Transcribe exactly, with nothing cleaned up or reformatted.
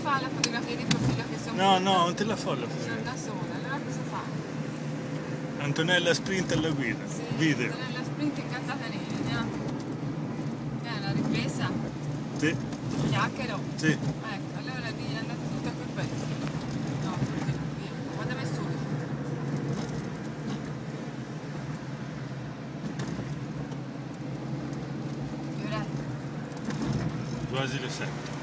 fa la fotografia di profilo che sono... No, no, non te la fa la Sono fotografia. da sola, allora cosa fa? Antonella Sprint alla guida. Sì, Video. nella sprint incazzata nera, andiamo. Eh, la ripresa? Sì. Chiacchiero? Sì. Ecco, allora di andate tutto a quel pezzo. No, via, guardami su. Quasi le sette.